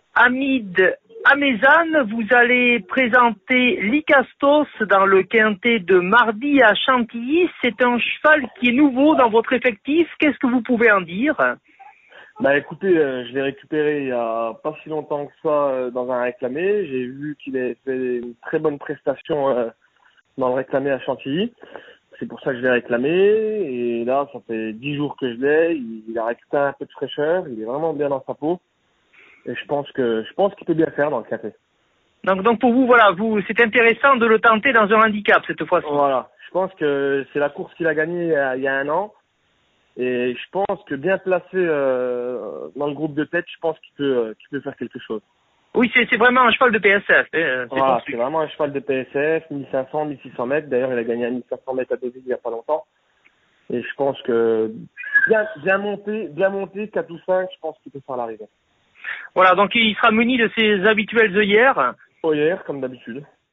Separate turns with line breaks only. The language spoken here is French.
Hamid Amézane, vous allez présenter l'Icastos dans le quintet de mardi à Chantilly. C'est un cheval qui est nouveau dans votre effectif. Qu'est-ce que vous pouvez en dire?
Bah écoutez, je l'ai récupéré il y a pas si longtemps que ça dans un réclamé. J'ai vu qu'il avait fait une très bonne prestation dans le réclamé à Chantilly. C'est pour ça que je l'ai réclamé. Et là, ça fait 10 jours que je l'ai. Il a récupéré un peu de fraîcheur. Il est vraiment bien dans sa peau. Et je pense qu'il peut bien faire dans le quintet.
Donc pour vous, voilà, c'est intéressant de le tenter dans un handicap cette fois-ci.
Voilà. Je pense que c'est la course qu'il a gagnée il y a un an. Et je pense que bien placé dans le groupe de tête, je pense qu'il peut faire quelque chose.
Oui, c'est vraiment un cheval de PSF.
Voilà, c'est vraiment un cheval de PSF, 1500, 1600 mètres. D'ailleurs, il a gagné à 1500 mètres à Deauville il n'y a pas longtemps. Et je pense que bien monté, 4 ou 5, je pense qu'il peut faire l'arrivée.
Voilà, donc il sera muni de ses habituelles œillères.
Hier, comme d'habitude.